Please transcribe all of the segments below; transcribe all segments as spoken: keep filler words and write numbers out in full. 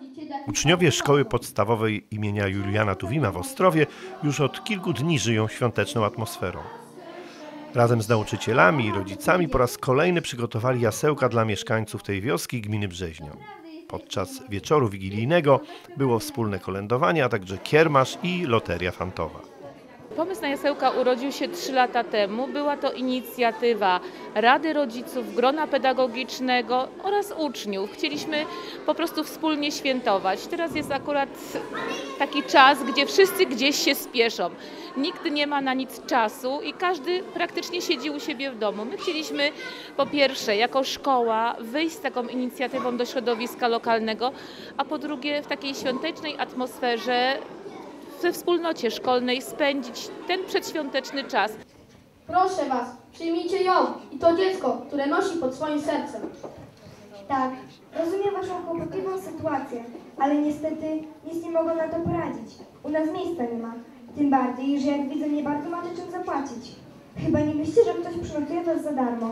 Uczniowie szkoły podstawowej imienia Juliana Tuwima w Ostrowie już od kilku dni żyją świąteczną atmosferą. Razem z nauczycielami i rodzicami po raz kolejny przygotowali jasełka dla mieszkańców tej wioski gminy Brzeźno. Podczas wieczoru wigilijnego było wspólne kolędowanie, a także kiermasz i loteria fantowa. Pomysł na jasełka urodził się trzy lata temu. Była to inicjatywa Rady Rodziców, grona pedagogicznego oraz uczniów. Chcieliśmy po prostu wspólnie świętować. Teraz jest akurat taki czas, gdzie wszyscy gdzieś się spieszą. Nikt nie ma na nic czasu i każdy praktycznie siedzi u siebie w domu. My chcieliśmy po pierwsze jako szkoła wyjść z taką inicjatywą do środowiska lokalnego, a po drugie w takiej świątecznej atmosferze we wspólnocie szkolnej spędzić ten przedświąteczny czas. Proszę Was, przyjmijcie ją i to dziecko, które nosi pod swoim sercem. Tak, rozumiem Waszą kłopotliwą sytuację, ale niestety nic nie mogą na to poradzić. U nas miejsca nie ma. Tym bardziej, że jak widzę, nie bardzo macie czym zapłacić. Chyba nie myślicie, że ktoś przynotuje Was za darmo.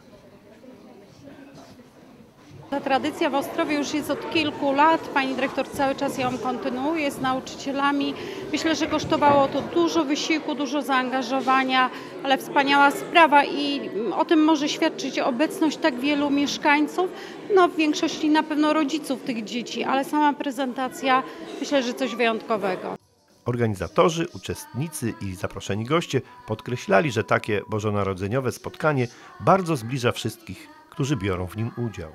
Ta tradycja w Ostrowie już jest od kilku lat. Pani dyrektor cały czas ją kontynuuje z nauczycielami. Myślę, że kosztowało to dużo wysiłku, dużo zaangażowania, ale wspaniała sprawa i o tym może świadczyć obecność tak wielu mieszkańców, no w większości na pewno rodziców tych dzieci, ale sama prezentacja myślę, że coś wyjątkowego. Organizatorzy, uczestnicy i zaproszeni goście podkreślali, że takie bożonarodzeniowe spotkanie bardzo zbliża wszystkich, którzy biorą w nim udział.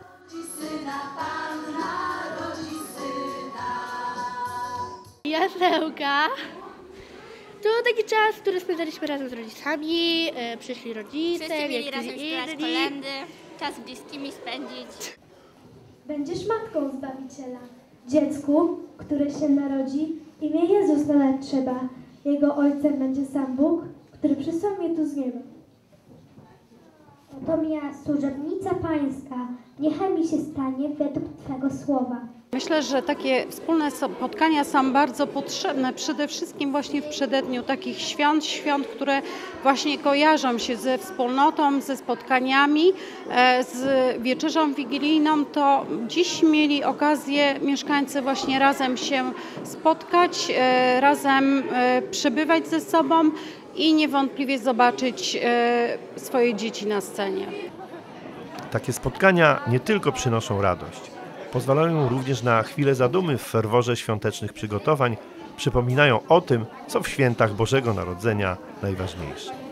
Jasełka to taki czas, który spędzaliśmy razem z rodzicami, e, przyszli rodzice, wszyscy mieli razem inni. śpiewać kolędy, czas z bliskimi spędzić. Będziesz matką Zbawiciela, dziecku, które się narodzi, imię Jezus nadać trzeba. Jego ojcem będzie sam Bóg, który przysłał mnie tu z nieba. Oto ja, służebnica pańska, niechaj mi się stanie według Twego słowa. Myślę, że takie wspólne spotkania są bardzo potrzebne, przede wszystkim właśnie w przededniu takich świąt, świąt, które właśnie kojarzą się ze wspólnotą, ze spotkaniami, z wieczerzą wigilijną. To dziś mieli okazję mieszkańcy właśnie razem się spotkać, razem przebywać ze sobą i niewątpliwie zobaczyć swoje dzieci na scenie. Takie spotkania nie tylko przynoszą radość, pozwalają również na chwilę zadumy w ferworze świątecznych przygotowań, przypominają o tym, co w świętach Bożego Narodzenia najważniejsze.